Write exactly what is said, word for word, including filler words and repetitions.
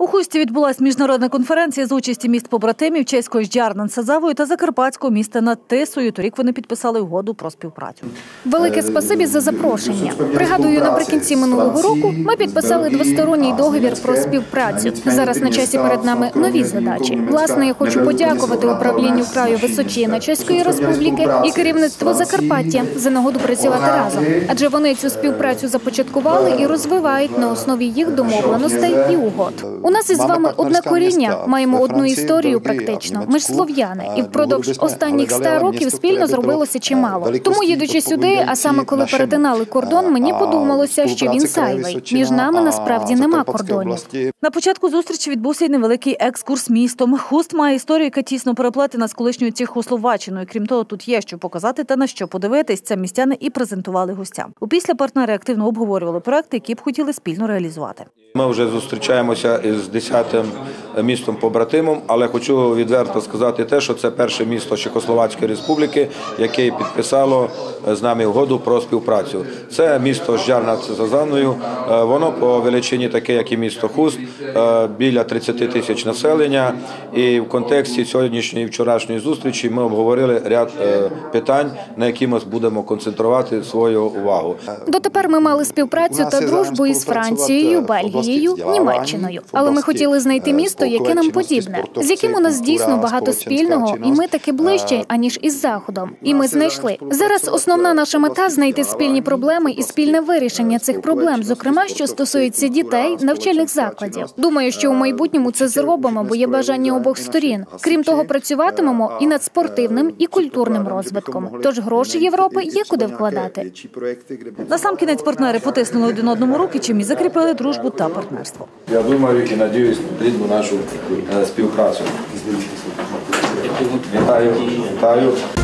У Хусті відбулась міжнародна конференція з участі міст-побратимів чеської Жďár nad Sázavою та закарпатського міста над Тисою. Торік вони підписали угоду про співпрацю. Велике спасибі за запрошення. Пригадую, наприкінці минулого року ми підписали двосторонній договір про співпрацю. Зараз на часі перед нами нові задачі. Власне, я хочу подякувати управлінню краю Височина Чеської Республіки і керівництву Закарпаття за нагоду працювати разом. Адже вони цю співпрацю започаткували і розвивають на основі їх домовленостей і угод. У нас із вами одне коріння, маємо одну історію практично. Ми ж слов'яни, і впродовж останніх ста років спільно зробилося чимало. Тому, їдучи сюди, а саме коли перетинали кордон, мені подумалося, що він зайвий. Між нами насправді нема кордонів. На початку зустрічі відбувся й невеликий екскурс містом. Хуст має історію, яка тісно переплетена з колишньою Чехословаччиною. Крім того, тут є що показати та на що подивитись. Це містяни і презентували гостям. Опісля партнери активно обговорювали проекти, які б хотіли спільно реалізувати. Ми вже зустрічаємося із десятим містом-побратимом, але хочу відверто сказати те, що це перше місто Чехословацької Республіки, яке підписало з нами угоду про співпрацю. Це місто Жďár nad Sázavою, воно по величині таке, як і місто Хуст, біля тридцяти тисяч населення. І в контексті сьогоднішньої і вчорашньої зустрічі ми обговорили ряд питань, на які ми будемо концентрувати свою увагу. Дотепер ми мали співпрацю та дружбу із Францією, Бельгією, Німеччиною. Але ми хотіли знайти місто, яке нам подібне, з яким у нас дійсно багато спільного, і ми таки ближче, аніж із Заходом. І ми знайшли. Зараз основна наша мета – знайти спільні проблеми і спільне вирішення цих проблем, зокрема, що стосується дітей, навчальних закладів. Думаю, що у майбутньому це зробимо, бо є бажання обох сторін. Крім того, працюватимемо і над спортивним, і культурним розвитком. Тож гроші Європи є куди вкладати. Насамкінець партнери потиснули один одному руки, чим і закріпили дружбу та партнерство. Я думаю і надіюсь на плідну нашу співпрацю. Вітаю. Вітаю.